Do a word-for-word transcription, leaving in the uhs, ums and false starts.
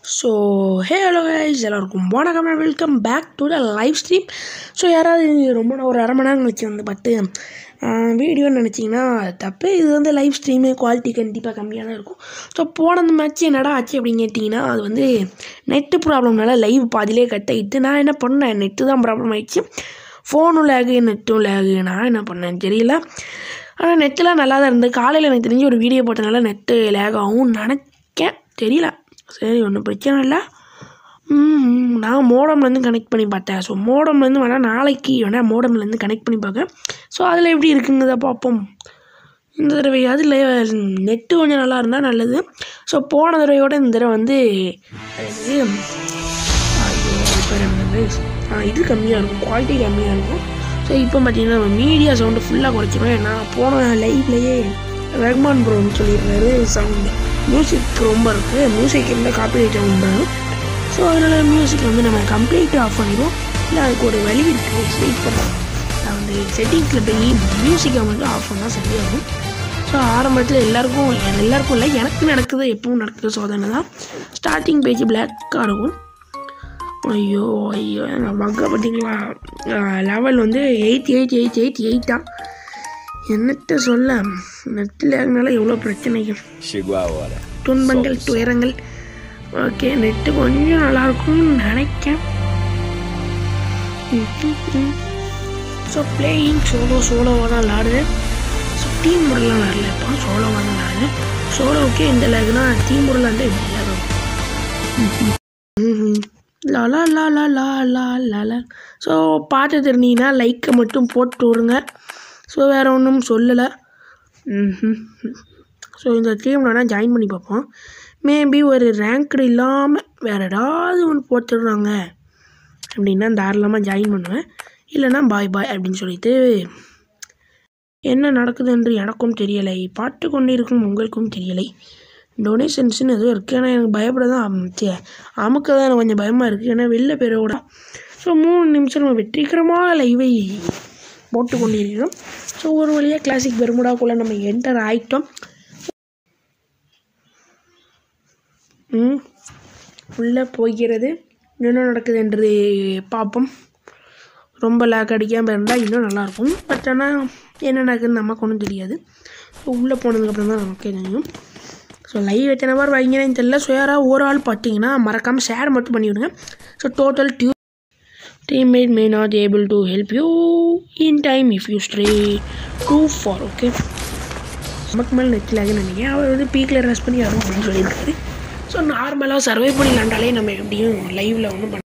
So hey hello guys எல்லாருக்கும் வணக்கம் and welcome back to the live stream. So யாராவது ரொம்ப நான் ஒரு அரை மணி நேரம் கழிச்சு வந்து பார்த்து வீடியோன்னு நினச்சிங்கன்னா தப்பு. இது வந்து லைவ் ஸ்ட்ரீமு குவாலிட்டி கண்டிப்பாக கம்மியாக தான் இருக்கும். ஸோ போன மேட்ச் என்னடா ஆச்சு அப்படின்னு கேட்டிங்கன்னா, அது வந்து நெட்டு ப்ராப்ளம்னால லைவ் பாதிலே கட் ஆகிட்டு நான் என்ன பண்ணேன், நெட்டு தான் ப்ராப்ளம் ஆகிடுச்சு. ஃபோனும் லேகு நெட்டும் லேகு. நான் என்ன பண்ணேன்னு தெரியல. ஆனால் நெட்டெலாம் நல்லா தான் இருந்தது. காலையில் எனக்கு தெரிஞ்சு ஒரு வீடியோ போட்டனால நெட்டு லேக் ஆகும் நினைக்கேன், தெரியல. சரி, ஒன்றும் பிரச்சனை இல்லை. நான் மோடம்லேருந்து கனெக்ட் பண்ணி பார்த்தேன். ஸோ மோடம்லேருந்து வேணால் நாளைக்கு வேணால் மோடம்லேருந்து கனெக்ட் பண்ணி பார்க்கேன். ஸோ அதில் எப்படி இருக்குங்கிறத பார்ப்போம். இந்த தடவை அதில் நெட்டு கொஞ்சம் நல்லா இருந்தால் நல்லது. ஸோ போன தடவையோட இந்த தடவை வந்து இது கம்மியாக இருக்கும், குவாலிட்டி கம்மியாக இருக்கும். ஸோ இப்போ பார்த்தீங்கன்னா நம்ம மீடியா சவுண்டு ஃபுல்லாக குறைச்சிடும். ஏன்னா போன லைவ்லேயே ரஹ்மான் ப்ரோன்னு சொல்லியிருக்காரு சவுண்டு மியூசிக் ரொம்ப இருக்குது, மியூசிக் இருந்தால் காப்பிரைட் ஆகும். ஸோ அதனால் மியூசிக் வந்து நம்ம கம்ப்ளீட்டாக ஆஃப் பண்ணிடுவோம். இல்லை அதுக்கு ஒரு வழி இருக்குது, ஸ்வீட் பண்ணலாம். நான் வந்து செட்டிங்ஸில் போய் மியூசிக்கை மட்டும் ஆஃப் பண்ணால் சரியாகும். ஸோ ஆரம்பத்தில் எல்லாருக்கும் எல்லாருக்கும் இல்லை, எனக்கு நடக்குது, எப்பவும் நடக்குது சோதனை தான். ஸ்டார்டிங் பேஜ் பிளாக்காக இருக்கும். ஐயோ ஐயோ மக்க பார்த்தீங்களா, லெவல் வந்து eight eight eight eight eight தான். என்னத்த சொல்ல, நெட்டில் இருந்தனால எவ்வளோ பிரச்சனைகள், துன்பங்கள், துயரங்கள். ஓகே, நெட்டு கொஞ்சம் நல்லாயிருக்கும்னு நினைக்கேன். ஸோ பிளேயிங் சோலோ சோலோவாக தான் விளாடுறேன். ஸோ டீம் முறையெலாம் விளாடல, இப்போ சோலோவாக தான் விளாடுறேன். சோலோவுக்கே இந்த லேகுனா டீம் முறையில் வந்து எப்படி விளாடும். லா லா லா லா லா லா லா லா. ஸோ பார்த்து தெரிஞ்சிங்கன்னா லைக்கை மட்டும் போட்டு விடுங்க. ஸோ வேறு ஒன்றும் சொல்லலை. ம் ஸோ இந்த டீம் வேணால் ஜாயின் பண்ணி பார்ப்போம். மேபி ஒரு ரேங்க்டு இல்லாமல் வேறு ஏதாவது ஒன்று போட்டுடுறாங்க அப்படின்னா தாராளமாக ஜாயின் பண்ணுவேன். இல்லைனா பாய் பாய் அப்படின்னு சொல்லிட்டு என்ன நடக்குது என்று எனக்கும் தெரியலை, பார்த்து கொண்டு இருக்கும் உங்களுக்கும் தெரியலை. டொனேஷன்ஸ்னு எதுவும் இருக்குது. ஏன்னா எனக்கு பயப்பட தான் அமுக்க தான் எனக்கு கொஞ்சம் பயமாக இருக்குது. ஏன்னா வெளில பேரோட ஸோ மூணு நிமிஷம் நம்ம வெற்றிகரமாக லைவை போட்டு கொண்டிருக்கிறோம். ஸோ ஒரு வழியாக கிளாசிக் பெர்முடாக்குள்ளே நம்ம என்டர் ஆகிட்டோம். ம் உள்ளே போகிறது. என்ன நடக்குது என்று பார்ப்போம். ரொம்ப லேக் அடிக்காமல் இருந்தால் இன்னும் நல்லாயிருக்கும். பட் ஆனால் என்ன நடக்குதுன்னு நமக்கு ஒன்றும் தெரியாது. ஸோ உள்ளே போனதுக்கப்புறம் தான் நமக்கு தெரியும். ஸோ லைவ் எத்தனை பேர் வைங்கன்னு தெரியல. ஸோ யாராவது ஒரு ஆள் பார்த்தீங்கன்னா மறக்காமல் ஷேர் மட்டும் பண்ணிவிடுங்க. So total due teammate may not be able to help you in time if you stray too far. Okay, நமக்கு மேலே நெட்டில் ஆகுன்னு நினைக்கிறேன். அவர் வந்து பீக்கில் ரெஸ்ட் பண்ணி ஆகும் அப்படின்னு சொல்லியிருக்காரு. ஸோ நார்மலாக சர்வை பண்ணி விளாண்டாலே நம்ம எப்படியும் லைவில் ஒன்றும் பண்ண